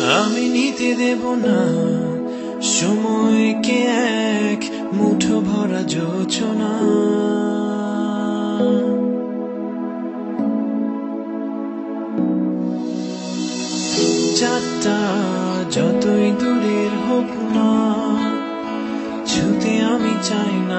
আমি নিতে দেব না সময়কে এক মুঠো ভরা যোচনা। চাঁদটা যতই দূরের হোক না, ছুতে আমি চাই না।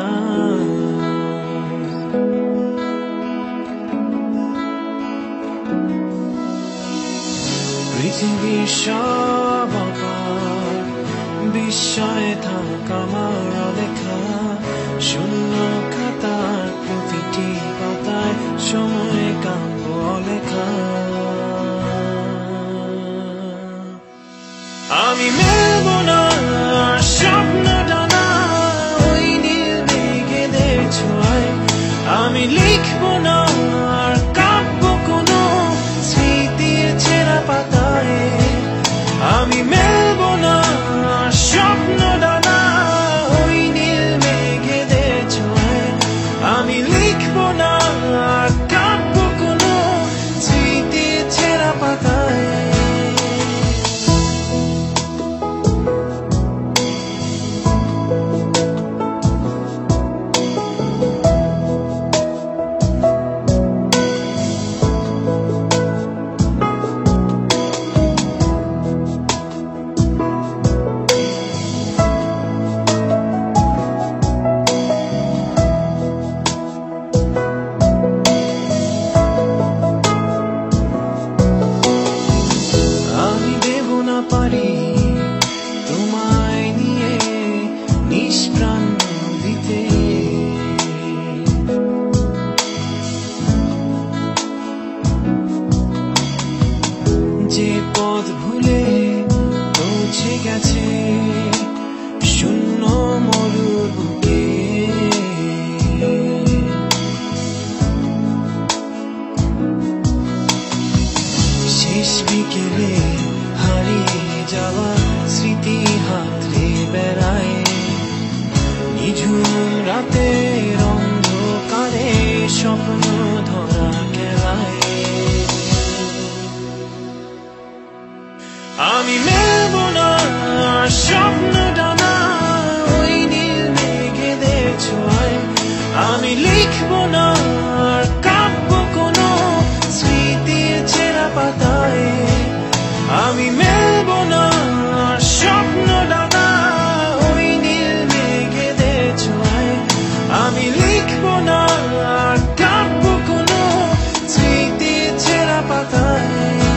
পৃথিবীর সব অপার বিস্ময়ে থাক আমার অলেখা, শূন্য খাতার প্রতিটি পাতায় সময় কাব্য অলেখা। আমি মেলব না স্বপ্ন ডানা ওই নীল মেঘেদের ছোঁয়ায়, আমি লিখব না আর কাব্য কোনো স্মৃতির ছেঁড়া পাতায়। আমি মেলব না স্বপ্ন ডানা ওই নীল মেঘেদের ছোঁয়ায়, আমি লিখব না আর কাব্য কোনো স্মৃতির ছেঁড়া পাতায়। তোমায় নিয়ে নিষ্প্রাণ দিতে, যে পথ ভুলে পৌঁছে গেছে শূন্য মরুর বুকে। শেষ বিকেলে হারিয়ে যাওয়া স্মৃতি হাতড়ে বেড়ায়, নিঝুম রাতের অন্ধকারে স্বপ্ন ধরা খেলায়। আমি মেলব না স্বপ্ন ডানা ওই নীল মেঘেদের ছোঁয়ায়, আমি লিখব না আর কাব্য কোনো স্মৃতির ছেঁড়া পাতায়। আমি মেলব না স্বপ্ন ডানা ওই নীল মেঘেদের ছোঁয়ায়, আমি লিখব না আর কাব্য কোনো স্মৃতির ছেঁড়া পাতায়।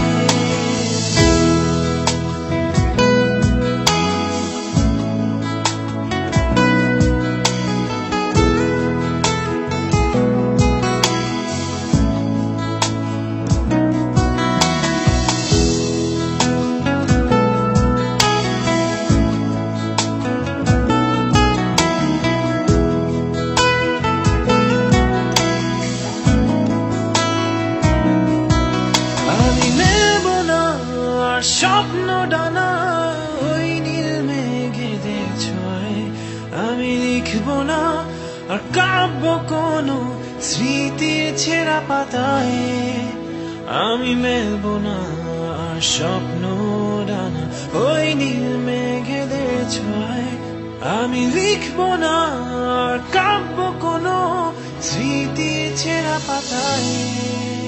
স্বপ্ন ডানা ওই নীল মেঘেদের ছোঁয়ায়, আমি লিখব না আর কাব্য কোনো স্মৃতির ছেঁড়া পাতায়। আমি মেলব না আর স্বপ্ন ডানা ওই নীল মেঘেদের ছোঁয়ায়, আমি লিখব না আর কাব্য কোনো স্মৃতির ছেঁড়া পাতায়।